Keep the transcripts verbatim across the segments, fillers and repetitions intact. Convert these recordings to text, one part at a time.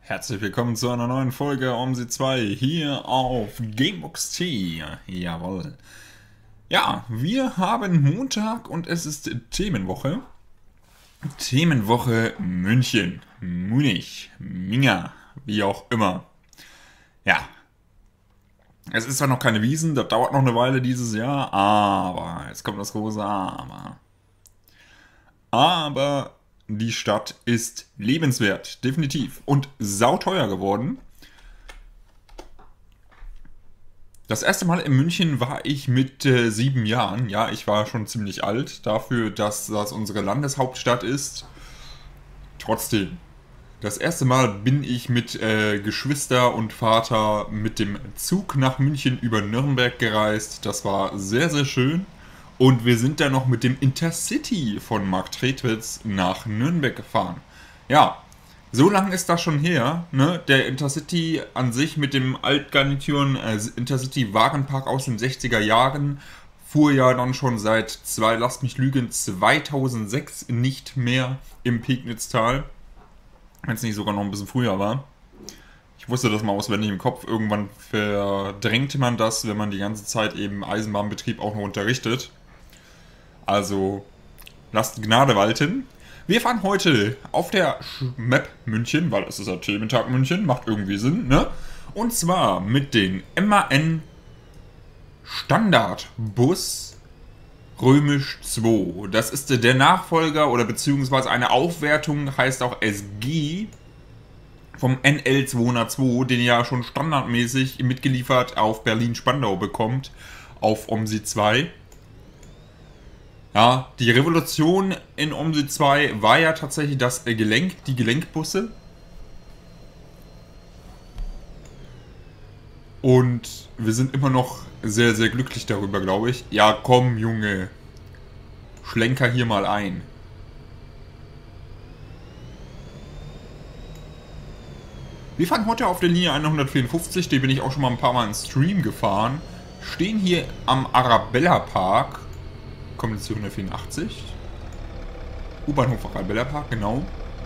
Herzlich willkommen zu einer neuen Folge OMSI zwei hier auf Gamebox T. Jawohl. Ja, wir haben Montag und es ist Themenwoche. Themenwoche München, Munich, Minga, wie auch immer. Ja, es ist zwar noch keine Wiesn, das dauert noch eine Weile dieses Jahr, aber jetzt kommt das große Aber. Aber die Stadt ist lebenswert, definitiv. Und sauteuer geworden. Das erste Mal in München war ich mit äh, sieben Jahren. Ja, ich war schon ziemlich alt dafür, dass das unsere Landeshauptstadt ist. Trotzdem, das erste Mal bin ich mit äh, Geschwister und Vater mit dem Zug nach München über Nürnberg gereist. Das war sehr, sehr schön. Und wir sind dann noch mit dem Intercity von Marktredwitz nach Nürnberg gefahren. Ja, so lange ist das schon her. Ne? Der Intercity an sich mit dem Altgarnituren äh, Intercity Wagenpark aus den sechziger Jahren fuhr ja dann schon seit zwei, lasst mich lügen, zweitausendsechs nicht mehr im Pegnitz-Tal. Wenn es nicht sogar noch ein bisschen früher war. Ich wusste das mal auswendig im Kopf. Irgendwann verdrängte man das, wenn man die ganze Zeit eben Eisenbahnbetrieb auch noch unterrichtet. Also lasst Gnade walten. Wir fahren heute auf der Map München, weil es ist ja Thementag München, macht irgendwie Sinn, ne? Und zwar mit den M A N Standardbus Römisch zwei. Das ist der Nachfolger oder beziehungsweise eine Aufwertung, heißt auch S G vom N L zweihundertzwei, den ihr ja schon standardmäßig mitgeliefert auf Berlin-Spandau bekommt, auf OMSI zwei. Ja, die Revolution in OMSI zwei war ja tatsächlich das Gelenk, die Gelenkbusse. Und wir sind immer noch sehr, sehr glücklich darüber, glaube ich. Ja, komm, Junge. Schlenker hier mal ein. Wir fahren heute auf der Linie hundertvierundfünfzig, die bin ich auch schon mal ein paar Mal im Stream gefahren. Stehen hier am Arabella Park. Kommt jetzt die hundertvierundachtzig. U-Bahnhof Arabella Park, genau.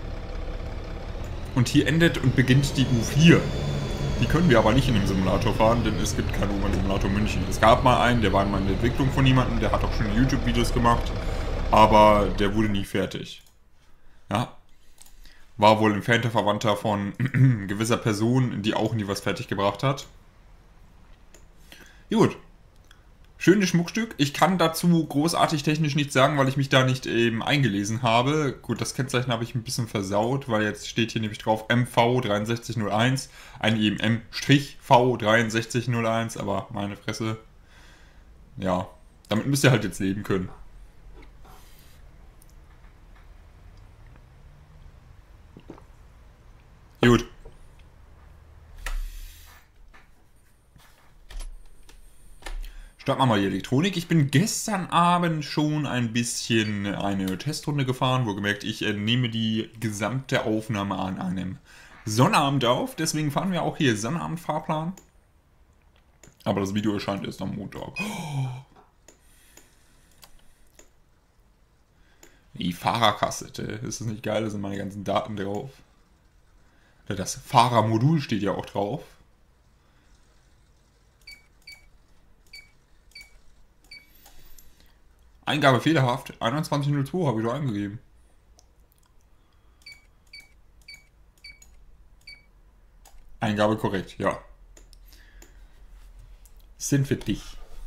Und hier endet und beginnt die U vier. Die können wir aber nicht in dem Simulator fahren, denn es gibt keinen U-Bahn-Simulator München. Es gab mal einen, der war mal in der Entwicklung von jemandem, der hat auch schon YouTube-Videos gemacht, aber der wurde nie fertig. Ja. War wohl ein entfernter Verwandter von gewisser Person, die auch nie was fertig gebracht hat. Gut. Schönes Schmuckstück. Ich kann dazu großartig technisch nichts sagen, weil ich mich da nicht eben eingelesen habe. Gut, das Kennzeichen habe ich ein bisschen versaut, weil jetzt steht hier nämlich drauf M V drei sechs null eins, ein eben M V drei sechs null eins, aber meine Fresse. Ja, damit müsst ihr halt jetzt leben können. Gut. Starten wir mal die Elektronik. Ich bin gestern Abend schon ein bisschen eine Testrunde gefahren, wo gemerkt, ich äh, nehme die gesamte Aufnahme an einem Sonnabend auf. Deswegen fahren wir auch hier Sonnabend-Fahrplan. Aber das Video erscheint erst am Montag. Oh. Die Fahrerkassette. Ist das nicht geil? Da sind meine ganzen Daten drauf. Das Fahrermodul steht ja auch drauf. Eingabe fehlerhaft. einundzwanzig null zwei habe ich doch eingegeben. Eingabe korrekt, ja. Sind für dich.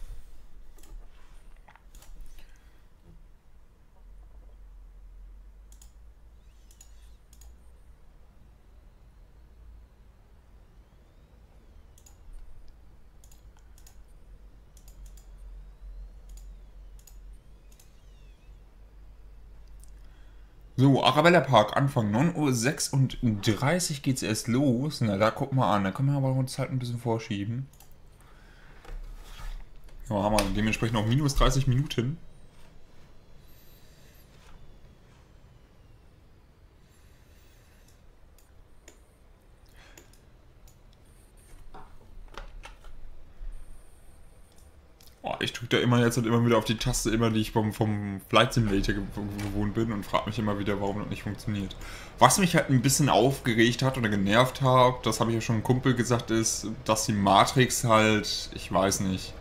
So, Arabella Park, Anfang neun Uhr sechsunddreißig geht's erst los. Na, da gucken wir an. Da können wir aber uns halt ein bisschen vorschieben. Ja, haben wir dementsprechend auch minus dreißig Minuten. Oh, ich drücke da immer jetzt und immer wieder auf die Taste, immer die ich vom, vom Flight Simulator gewohnt bin und frage mich immer wieder, warum das nicht funktioniert. Was mich halt ein bisschen aufgeregt hat oder genervt hat, das habe ich ja schon einem Kumpel gesagt, ist, dass die Matrix halt, ich weiß nicht,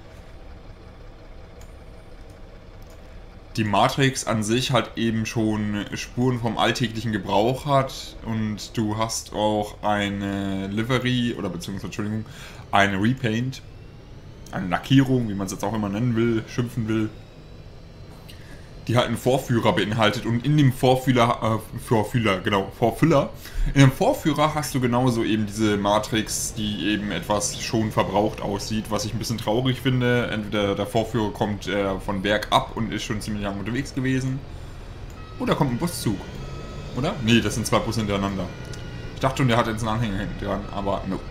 die Matrix an sich halt eben schon Spuren vom alltäglichen Gebrauch hat und du hast auch eine Livery oder beziehungsweise, Entschuldigung, eine Repaint, eine Lackierung, wie man es jetzt auch immer nennen will, schimpfen will, die halt einen Vorführer beinhaltet und in dem Vorführer, äh, Vorführer, genau, Vorfüller, in dem Vorführer hast du genauso eben diese Matrix, die eben etwas schon verbraucht aussieht, was ich ein bisschen traurig finde. Entweder der Vorführer kommt äh, von Berg ab und ist schon ziemlich lang unterwegs gewesen, oder kommt ein Buszug, oder? Nee, das sind zwei Busse hintereinander. Ich dachte schon, der hat jetzt einen Anhänger hinten dran, aber no.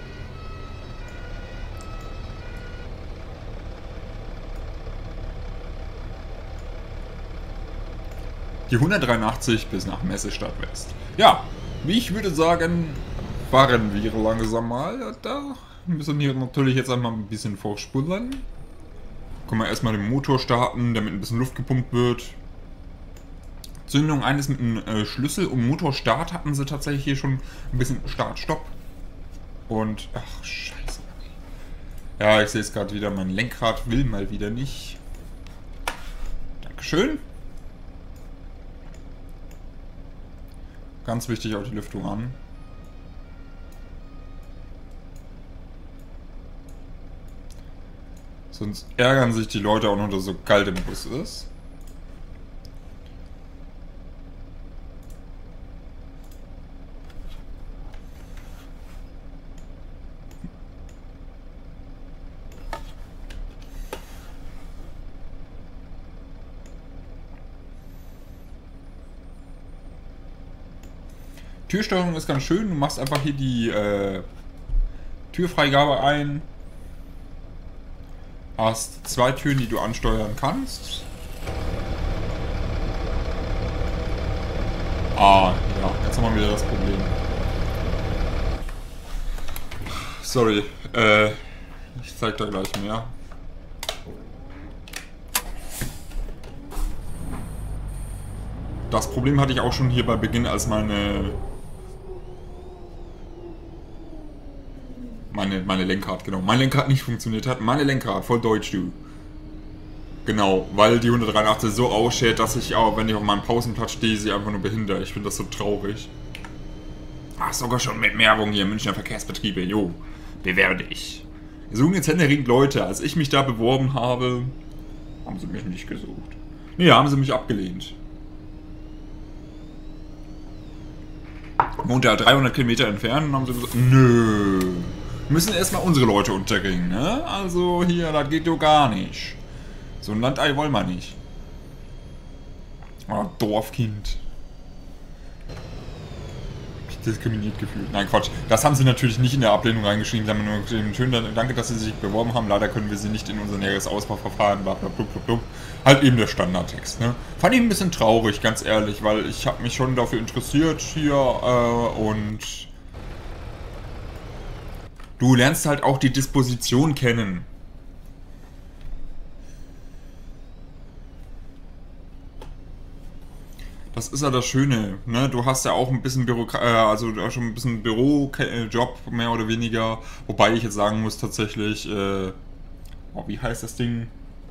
Die hundertdreiundachtzig bis nach Messestadt West. Ja, ich würde sagen, fahren wir langsam mal. Da müssen wir natürlich jetzt einmal ein bisschen vorspulen. Können wir erstmal den Motor starten, damit ein bisschen Luft gepumpt wird. Zündung eines mit einem äh, Schlüssel und Motorstart hatten sie tatsächlich hier schon ein bisschen Start-Stopp. Und, ach, scheiße. Ja, ich sehe es gerade wieder, mein Lenkrad will mal wieder nicht. Dankeschön. Ganz wichtig, auch die Lüftung an. Sonst ärgern sich die Leute auch noch, dass es so kalt im Bus ist. Türsteuerung ist ganz schön. Du machst einfach hier die äh, Türfreigabe ein. Hast zwei Türen, die du ansteuern kannst. Ah, ja, jetzt haben wir wieder das Problem. Sorry, äh, ich zeig da gleich mehr. Das Problem hatte ich auch schon hier bei Beginn, als meine Meine, meine Lenkrad, genau. Mein Lenkrad nicht funktioniert hat. Meine Lenkrad, voll deutsch, du. Genau, weil die hundertdreiundachtzig so ausschält, dass ich auch, wenn ich auf meinem Pausenplatz stehe, sie einfach nur behindere. Ich finde das so traurig. Ach, sogar schon mit Werbung hier, Münchner Verkehrsbetriebe, jo. Bewerbe dich. Wir suchen jetzt händeringend Leute. Als ich mich da beworben habe, haben sie mich nicht gesucht. Nee, haben sie mich abgelehnt. Wohnt ja dreihundert Kilometer entfernt und haben sie gesagt, nö. Müssen erstmal unsere Leute unterkriegen, ne? Also hier, das geht doch gar nicht. So ein Landei wollen wir nicht. Oh, Dorfkind. Ich diskriminiert gefühlt. Nein, Quatsch. Das haben sie natürlich nicht in der Ablehnung reingeschrieben. Sie haben nur geschrieben, schön, danke, dass sie sich beworben haben. Leider können wir sie nicht in unser näheres Auswahlverfahren. Blablabla. Halt eben der Standardtext, ne? Fand ich ein bisschen traurig, ganz ehrlich, weil ich habe mich schon dafür interessiert hier äh, und du lernst halt auch die Disposition kennen. Das ist ja das Schöne, ne? Du hast ja auch ein bisschen Büro, äh, also schon ein bisschen Bürojob mehr oder weniger, wobei ich jetzt sagen muss tatsächlich, äh, oh, wie heißt das Ding?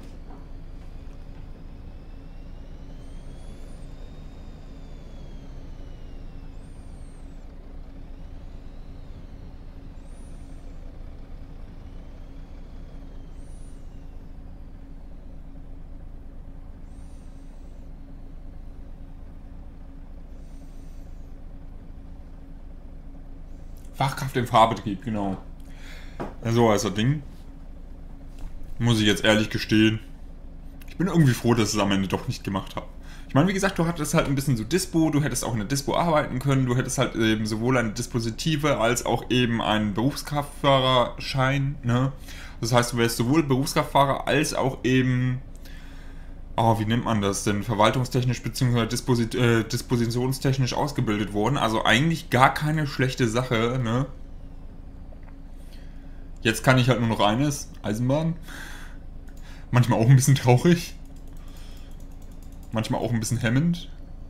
Fachkraft im Fahrbetrieb, genau. So heißt das Ding. Muss ich jetzt ehrlich gestehen. Ich bin irgendwie froh, dass ich es am Ende doch nicht gemacht habe. Ich meine, wie gesagt, du hattest halt ein bisschen so Dispo, du hättest auch in der Dispo arbeiten können, du hättest halt eben sowohl eine Dispositive als auch eben einen Berufskraftfahrerschein, ne? Das heißt, du wärst sowohl Berufskraftfahrer als auch eben, oh, wie nennt man das denn, verwaltungstechnisch bzw. Disposit äh, dispositionstechnisch ausgebildet worden. Also eigentlich gar keine schlechte Sache, ne? Jetzt kann ich halt nur noch eines, Eisenbahn. Manchmal auch ein bisschen traurig. Manchmal auch ein bisschen hemmend.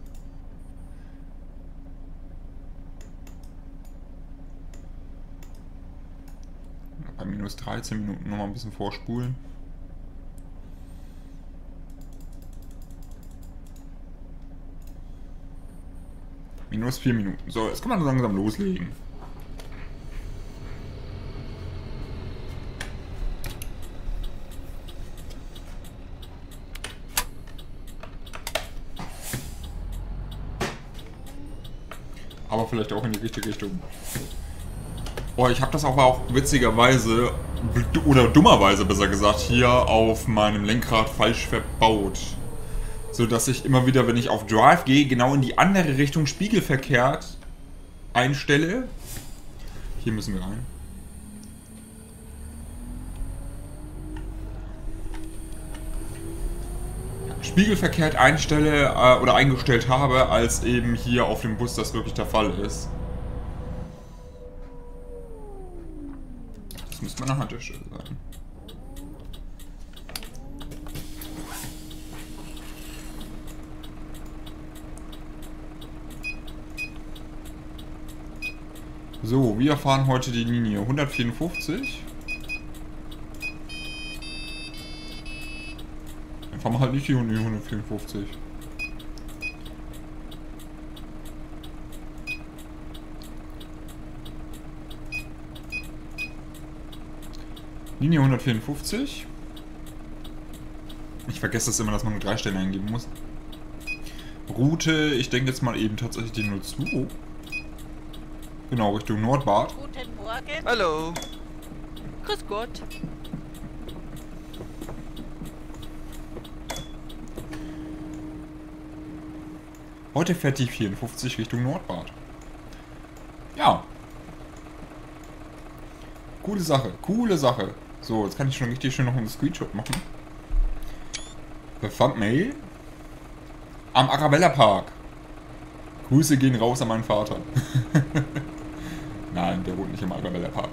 Bei minus dreizehn Minuten nochmal ein bisschen vorspulen. Minus vier Minuten. So, jetzt kann man langsam loslegen. Aber vielleicht auch in die richtige Richtung. Oh, ich habe das aber auch witzigerweise, oder dummerweise besser gesagt, hier auf meinem Lenkrad falsch verbaut. So dass ich immer wieder, wenn ich auf Drive gehe, genau in die andere Richtung spiegelverkehrt einstelle. Hier müssen wir rein. Spiegelverkehrt einstelle äh, oder eingestellt habe, als eben hier auf dem Bus das wirklich der Fall ist. Das müsste meine Haltestelle sein. So, wir fahren heute die Linie hundertvierundfünfzig. Dann fahren wir halt nicht die hundertvierundfünfzig. Linie hundertvierundfünfzig. Ich vergesse das immer, dass man nur drei Stellen eingeben muss. Route, ich denke jetzt mal eben tatsächlich die null zwei. Genau, Richtung Nordbad. Guten Morgen. Hallo. Grüß Gott. Heute fährt die vierundfünfzig Richtung Nordbad. Ja. Coole Sache, coole Sache. So, jetzt kann ich schon richtig schön noch einen Screenshot machen. The Thumbnail. Am Arabella Park. Grüße gehen raus an meinen Vater. Nein, der wohnt nicht im Arabella Park.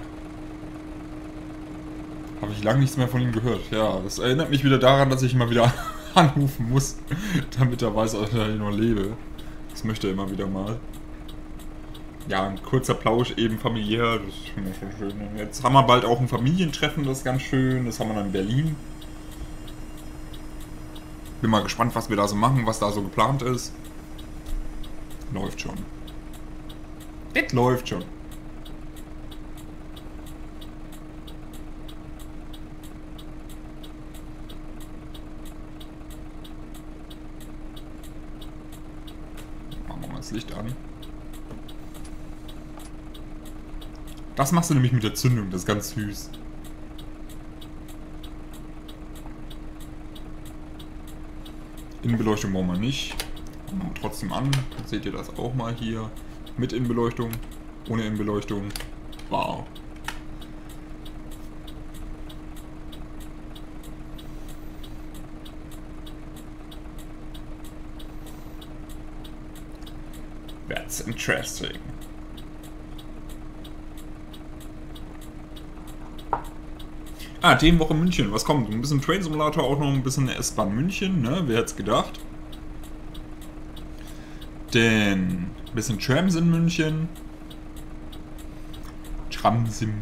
Habe ich lange nichts mehr von ihm gehört. Ja, das erinnert mich wieder daran, dass ich mal wieder anrufen muss, damit er weiß, dass ich noch lebe. Das möchte er immer wieder mal. Ja, ein kurzer Plausch eben familiär, das finde ich schon schön. Jetzt haben wir bald auch ein Familientreffen, das ist ganz schön. Das haben wir dann in Berlin. Bin mal gespannt, was wir da so machen, was da so geplant ist. Läuft schon. Das läuft schon. Machen wir mal das Licht an. Das machst du nämlich mit der Zündung, das ist ganz süß. Innenbeleuchtung brauchen wir nicht. Machen wir trotzdem an. Dann seht ihr das auch mal hier. Mit Innenbeleuchtung, ohne Innenbeleuchtung. Wow. That's interesting. Ah, Themenwoche München. Was kommt? Ein bisschen Train Simulator, auch noch ein bisschen S-Bahn München, ne? Wer hätte es gedacht? Denn ein bisschen Trams in München. Tramsim.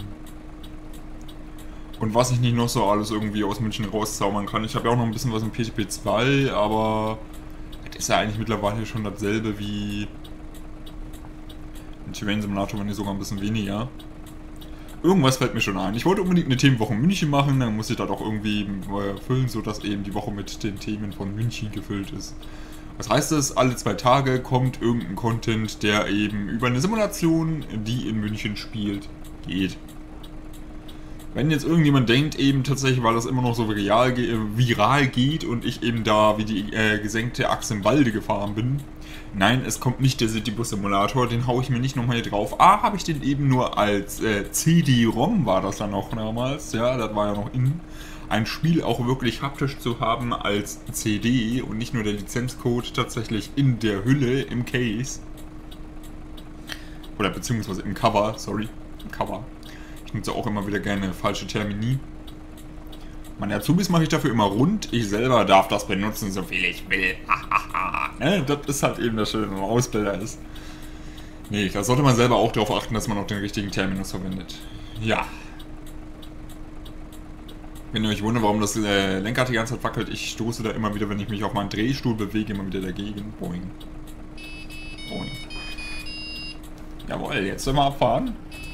Und was ich nicht noch so alles irgendwie aus München rauszaubern kann. Ich habe ja auch noch ein bisschen was in P T P zwei, aber das ist ja eigentlich mittlerweile schon dasselbe wie ein Train Simulator, wenn nicht sogar ein bisschen weniger. Irgendwas fällt mir schon ein. Ich wollte unbedingt eine Themenwoche München machen, dann muss ich das auch irgendwie füllen, sodass eben die Woche mit den Themen von München gefüllt ist. Was heißt das? Alle zwei Tage kommt irgendein Content, der eben über eine Simulation, die in München spielt, geht. Wenn jetzt irgendjemand denkt, eben tatsächlich, weil das immer noch so viral, viral geht und ich eben da wie die äh, gesenkte Axt im Walde gefahren bin. Nein, es kommt nicht der Citybus Simulator, den haue ich mir nicht nochmal hier drauf. A, habe ich den eben nur als äh, C D-ROM, war das dann auch damals, ja, das war ja noch in. Ein Spiel auch wirklich haptisch zu haben als C D und nicht nur der Lizenzcode tatsächlich in der Hülle, im Case. Oder beziehungsweise im Cover, sorry, im Cover. Ich nutze auch immer wieder gerne falsche Termini. Meine Azubis mache ich dafür immer rund. Ich selber darf das benutzen, so viel ich will. Ne? Das ist halt eben das Schöne, wenn man Ausbilder ist. Nee, da sollte man selber auch darauf achten, dass man auch den richtigen Terminus verwendet. Ja. Wenn ihr euch wundert, warum das äh, Lenkrad die ganze Zeit wackelt, ich stoße da immer wieder, wenn ich mich auf meinen Drehstuhl bewege, immer wieder dagegen. Boing. Boing. Jawohl, jetzt sollen wir abfahren.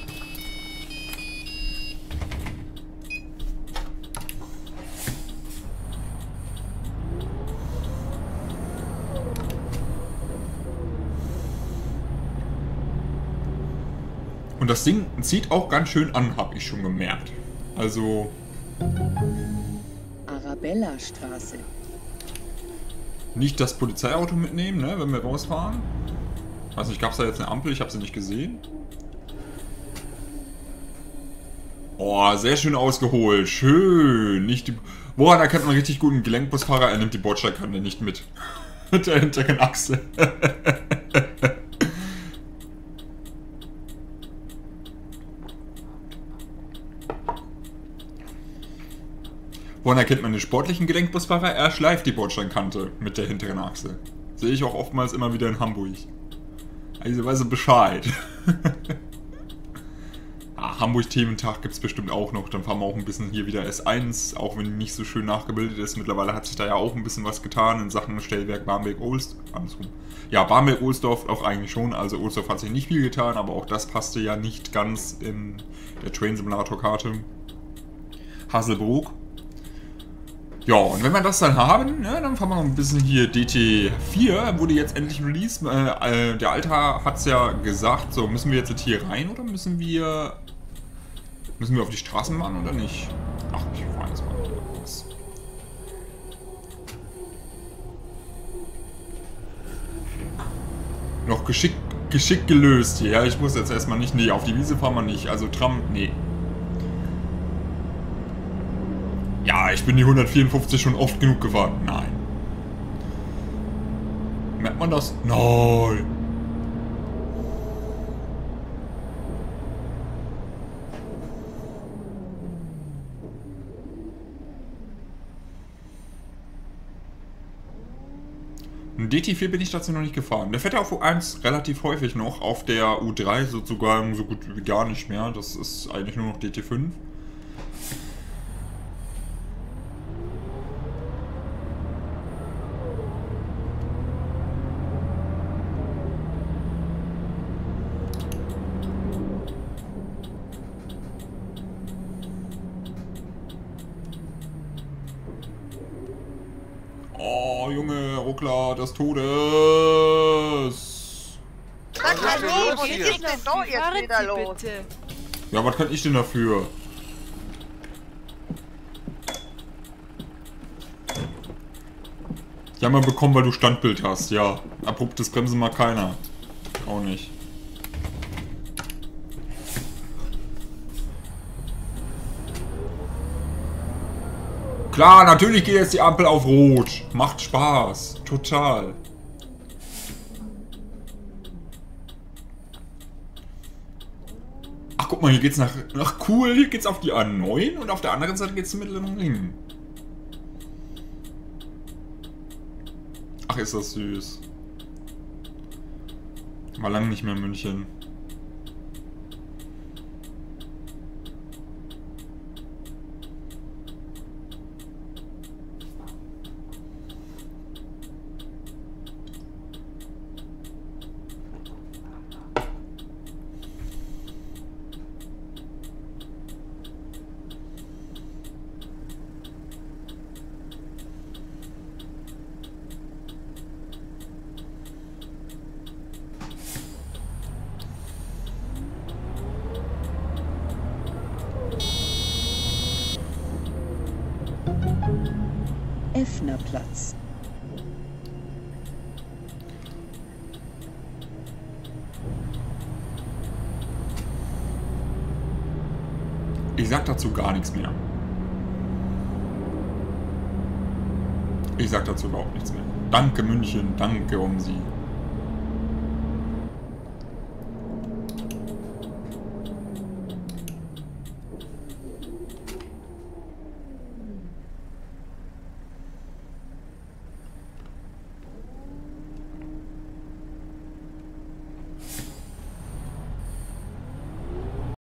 Und das Ding zieht auch ganz schön an, habe ich schon gemerkt. Also... Arabella-Straße. Nicht das Polizeiauto mitnehmen, ne, wenn wir rausfahren. Weiß nicht, gab es da jetzt eine Ampel? Ich habe sie nicht gesehen. Oh, sehr schön ausgeholt. Schön. Nicht die... Woran erkennt man richtig guten Gelenkbusfahrer? Er nimmt die Bordsteinkante nicht mit. Mit der hinteren Achse. Woran erkennt man den sportlichen Gelenkbusfahrer? Er schleift die Bordsteinkante mit der hinteren Achse. Sehe ich auch oftmals immer wieder in Hamburg. Also weiß er Bescheid. ah, Hamburg-Thementag gibt es bestimmt auch noch. Dann fahren wir auch ein bisschen hier wieder S eins, auch wenn die nicht so schön nachgebildet ist. Mittlerweile hat sich da ja auch ein bisschen was getan in Sachen Stellwerk Barmbek-Ohlsdorf. Ja, Barmbek-Ohlsdorf auch eigentlich schon. Also Ohlsdorf hat sich nicht viel getan, aber auch das passte ja nicht ganz in der Train-Simulator-Karte. Hasselbrook. Ja, und wenn wir das dann haben, ne, dann fahren wir noch ein bisschen hier. D T vier wurde jetzt endlich released. Äh, äh, der Alter hat es ja gesagt, so, müssen wir jetzt hier rein oder müssen wir müssen wir auf die Straßenbahn oder nicht? Ach, ich fahre jetzt mal was. Noch geschickt, geschickt gelöst hier. Ja, ich muss jetzt erstmal nicht, nee, auf die Wiese fahren wir nicht. Also Tram, nee. Ja, ich bin die hundertvierundfünfzig schon oft genug gefahren. Nein. Merkt man das? Nein. Ein D T vier bin ich dazu noch nicht gefahren. Der fährt ja auf U eins relativ häufig noch. Auf der U drei sozusagen so gut wie gar nicht mehr. Das ist eigentlich nur noch D T fünf. Oh, Junge, Ruckler des Todes. Was Was denn ist los? denn Hier jetzt ist denn denn doch jetzt Fahren wieder Sie los? bitte. Ja, was kann ich denn dafür? Ja, mal bekommen, weil du Standbild hast, ja. Abruptes Bremsen mag keiner. Auch nicht. Klar, natürlich geht jetzt die Ampel auf Rot. Macht Spaß. Total. Ach, guck mal, hier geht's nach... Ach, cool, hier geht's auf die A neun und auf der anderen Seite geht's zum Mittleren Ring. Ach, ist das süß. War lange nicht mehr in München. Effnerplatz. Ich sag dazu gar nichts mehr. Ich sag dazu überhaupt nichts mehr. Danke München, danke um Sie.